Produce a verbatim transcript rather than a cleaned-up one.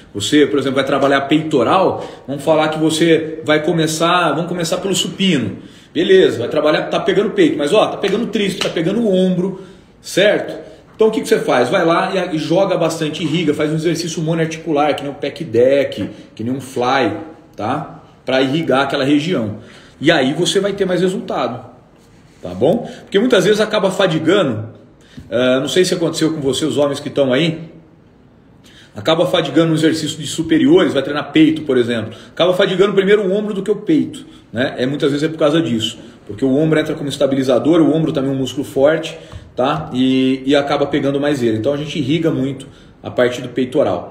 Você, por exemplo, vai trabalhar peitoral, vamos falar que você vai começar, vamos começar pelo supino. Beleza, vai trabalhar, tá pegando peito, mas ó, tá pegando tríceps, tá pegando o ombro, certo? Então o que, que você faz? Vai lá e, e joga bastante, irriga, faz um exercício monoarticular, que nem um pec deck, que nem um fly, tá? Para irrigar aquela região. E aí você vai ter mais resultado, tá bom? Porque muitas vezes acaba fadigando, uh, não sei se aconteceu com você, os homens que estão aí, acaba fadigando no exercício de superiores, vai treinar peito, por exemplo, acaba fadigando primeiro o ombro do que o peito, né? É, muitas vezes é por causa disso, porque o ombro entra como estabilizador, o ombro também é um músculo forte, tá? E, e acaba pegando mais ele. Então a gente irriga muito a parte do peitoral.